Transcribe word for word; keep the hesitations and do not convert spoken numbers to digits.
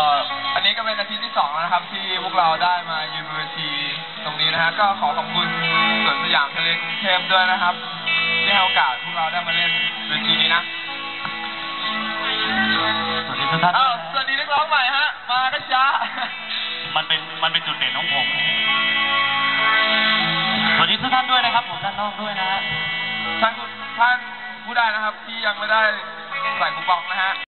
ออันนี้ก็เป็นอาทิตย์ที่สองแล้วนะครับที่พวกเราได้มายืนบนเวทีตรงนี้นะฮะก็ขอขอบคุณสวนสยามทะเลกรุงเทพด้วยนะครับที่ให้โอกาสพวกเราได้มาเล่นเวทีนี้นะสวัสดีทุกท่านสวัสดีนักร้องใหม่ฮะมาก็ช้ามันเป็นมันเป็นจุดเด่นของผมสวัสดีทุกท่านด้วยนะครับผมด้านนอกด้วยนะฮะท่านท่านผู้ใดนะครับที่ยังไม่ได้ใส่คูปองนะฮะ